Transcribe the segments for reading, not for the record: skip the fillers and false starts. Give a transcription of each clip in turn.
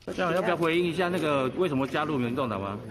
这样要不要回应一下那个为什么加入民众党吗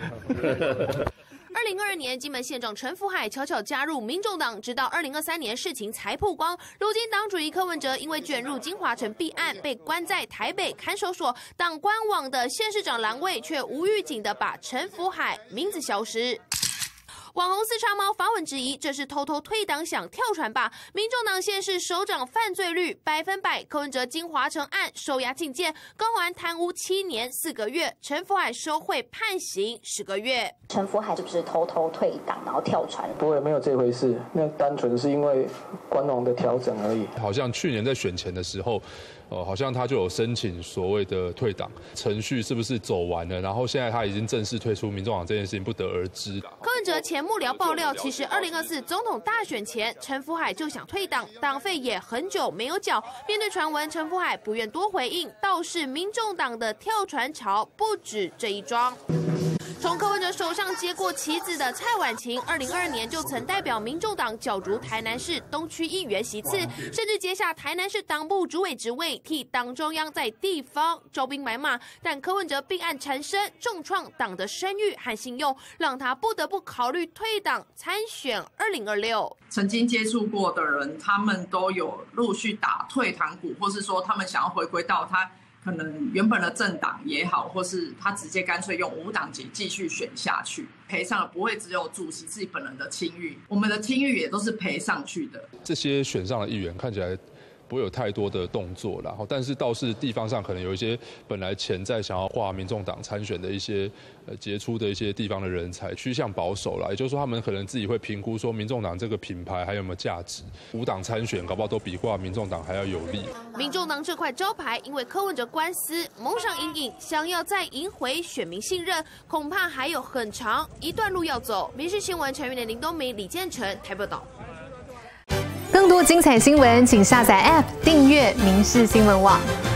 ？2022年，金门县长陈福海悄悄加入民众党，直到2023年事情才曝光。如今党主席柯文哲因为卷入金华城弊案，被关在台北看守所，党官网的县市长栏位却无预警的把陈福海名字消失。网红四叉猫发文质疑，这是偷偷退党想跳船吧？民众党县市首长犯罪率100%，柯文哲金华城案收押禁见，高虹安贪污7年4个月，陈福海收贿判刑10个月。 陈福海是不是偷偷退党然后跳船？ 不会，没有这回事，那单纯是因为官网的调整而已。 好像去年在选前的时候。好像他就有申请所谓的退党程序，是不是走完了？然后现在他已经正式退出民众党这件事情不得而知。 柯文哲前幕僚爆料，其实2024总统大选前，陈福海就想退党，党费也很久没有缴。面对传闻，陈福海不愿多回应，倒是民众党的跳船潮不止这一桩。从柯文哲手上接过棋子的蔡婉晴，2022年就曾代表民众党角逐台南市东区议员席次，甚至接下台南市党部主委职位，替党中央在地方招兵买马。但柯文哲弊案缠身，重创党的声誉和信用，让他不得不考虑退党参选2026。 曾经接触过的人，他们都有陆续打退堂鼓，或是说他们想要回归到他可能原本的政党也好，或是他直接干脆用无党籍继续选下去，赔上的不会只有主席自己本人的清誉，我们的清誉也都是赔上去的。 这些选上的议员看起来不会有太多的动作，然后但是倒是地方上可能有一些本来潜在想要跨民众党参选的一些杰出的一些地方的人才，趋向保守啦，也就是说他们可能自己会评估说民众党这个品牌还有没有价值，无党参选搞不好都比挂民众党还要有利。 民众党这块招牌因为柯文哲官司蒙上阴影，想要再赢回选民信任，恐怕还有很长一段路要走。民视新闻陈玉莲、林东明、李建成台报道。 更多精彩新闻，请下载 App 订阅民视新闻网。